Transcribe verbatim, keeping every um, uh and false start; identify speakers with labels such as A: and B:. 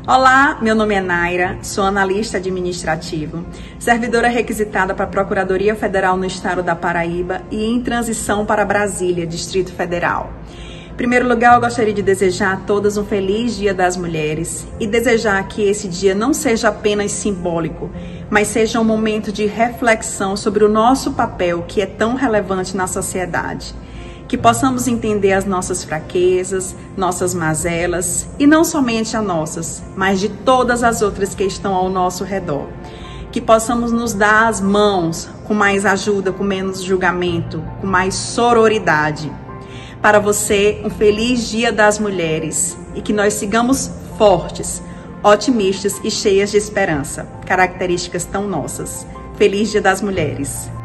A: Olá, meu nome é Naira, sou analista administrativo, servidora requisitada para a Procuradoria Federal no Estado da Paraíba e em transição para Brasília, Distrito Federal. Em primeiro lugar, eu gostaria de desejar a todas um feliz Dia das Mulheres e desejar que esse dia não seja apenas simbólico, mas seja um momento de reflexão sobre o nosso papel que é tão relevante na sociedade. Que possamos entender as nossas fraquezas, nossas mazelas, e não somente as nossas, mas de todas as outras que estão ao nosso redor. Que possamos nos dar as mãos com mais ajuda, com menos julgamento, com mais sororidade. Para você, um feliz Dia das Mulheres e que nós sigamos fortes, otimistas e cheias de esperança, características tão nossas. Feliz Dia das Mulheres!